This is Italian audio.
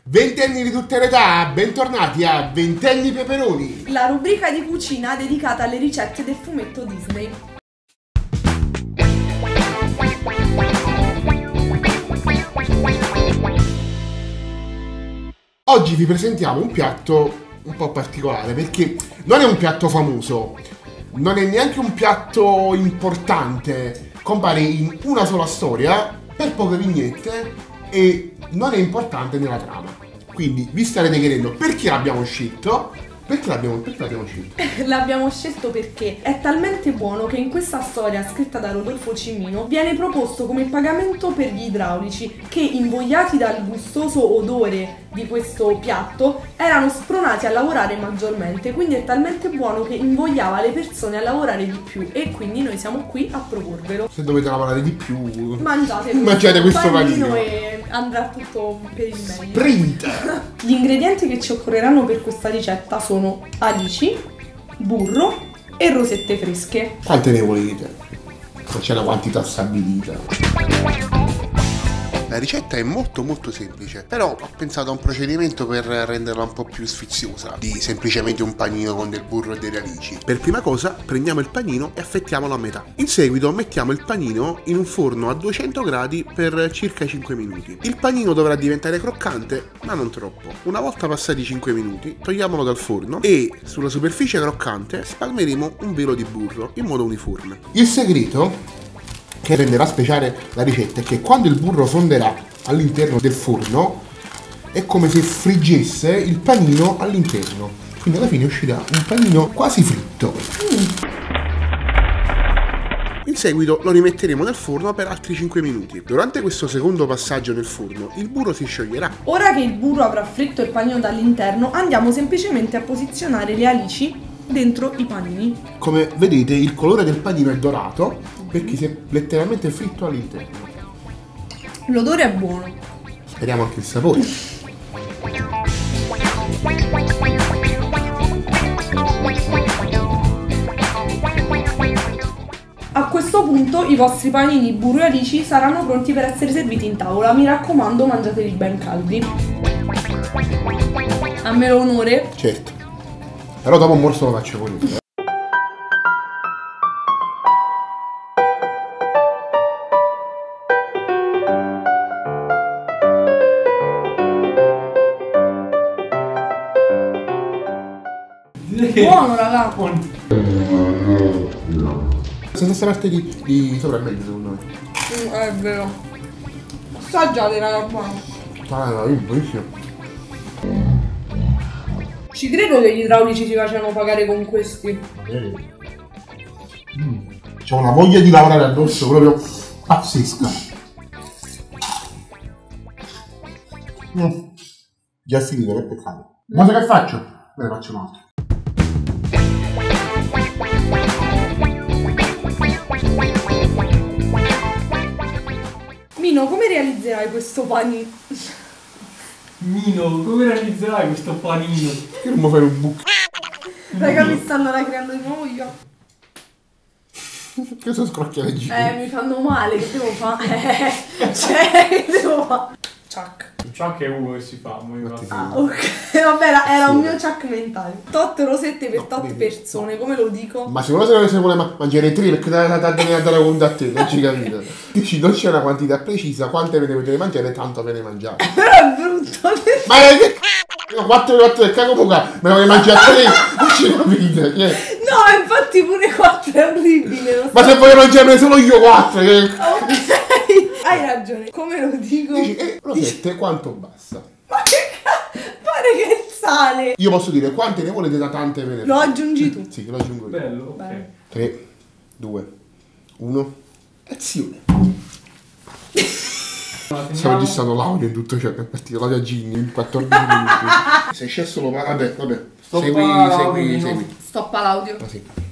Ventenni di tutte le età, bentornati a Ventenni Peperoni, la rubrica di cucina dedicata alle ricette del fumetto Disney. Oggi vi presentiamo un piatto un po' particolare perché non è un piatto famoso, non è neanche un piatto importante, compare in una sola storia, per poche vignette e non è importante nella trama. Quindi vi starete chiedendo perché l'abbiamo scelto? Perché l'abbiamo scelto? L'abbiamo scelto perché è talmente buono che in questa storia scritta da Rodolfo Cimino viene proposto come pagamento per gli idraulici che, invogliati dal gustoso odore di questo piatto, erano spronati a lavorare maggiormente. Quindi è talmente buono che invogliava le persone a lavorare di più e quindi noi siamo qui a proporvelo. Se dovete lavorare di più, mangiate questo panino e andrà tutto per il meglio. Sprint! Gli ingredienti che ci occorreranno per questa ricetta sono alici, burro e rosette fresche. Quante ne volete? Non c'è una quantità stabilita. La ricetta è molto semplice, però ho pensato a un procedimento per renderla un po' più sfiziosa di semplicemente un panino con del burro e delle alici. Per prima cosa prendiamo il panino e affettiamolo a metà. In seguito mettiamo il panino in un forno a 200 gradi per circa 5 minuti. Il panino dovrà diventare croccante, ma non troppo. Una volta passati 5 minuti togliamolo dal forno e sulla superficie croccante spalmeremo un velo di burro in modo uniforme. Il segreto che renderà speciale la ricetta è che quando il burro fonderà all'interno del forno è come se friggesse il panino all'interno, quindi alla fine uscirà un panino quasi fritto. In seguito lo rimetteremo nel forno per altri 5 minuti. Durante questo secondo passaggio nel forno il burro si scioglierà. Ora che il burro avrà fritto il panino dall'interno, andiamo semplicemente a posizionare le alici dentro i panini. Come vedete il colore del panino è dorato perché si è letteralmente fritto all'interno. L'odore è buono. Speriamo anche il sapore. A questo punto i vostri panini burro e alici saranno pronti per essere serviti in tavola. Mi raccomando, mangiateli ben caldi. A me l'onore. Certo. Però dopo un morso lo faccio con io. Buono, raga. Questa parte di sopra è meglio secondo me. È vero. Assaggiate, raga, buono. Ah, buonissimo. Ci credo che gli idraulici si facciano pagare con questi. C'ho una voglia di lavorare addosso proprio pazzesca. Già finito, che peccato. Ma che faccio? Me ne faccio un altro. Mino, come realizzerai questo panino? Mino, come realizzerai questo panino? Che non mi fai un buco? Raga, mi stanno creando di nuovo io. Che sono scrocchialeggine? Mi fanno male, che devo fare? Che devo fare? Chuck. Il chuck è uno che si fa, Ah, ok, vabbè, era un mio chuck mentale. Tot rosette per tot persone, come lo dico? Ma secondo me se vuole mangiare 3 perché dare la conta a te, non ci capite. Dici, non c'è una quantità precisa, quante ve ne potete mangiare, tanto ve ne mangiate. Però è brutto. Ma che 4 del cago poca, me ne mangiare 3, non ci capite. No, infatti pure 4 è orribile. Ma se voglio mangiarne solo io 4, Ok, hai ragione, come lo dico? dici, rosette quanto basta? Ma che cazzo? Pare che è il sale. Io posso dire quante ne volete da tante ve ne Lo aggiungi tu. Sì, lo aggiungo io. Bello, ok. 3, 2, 1, azione. Stavo registrando l'audio in tutto ciò che è partito l'audio a Ginny in 14 minuti. Se c'è solo vabbè. Segui. Stoppa l'audio. Ah, sì.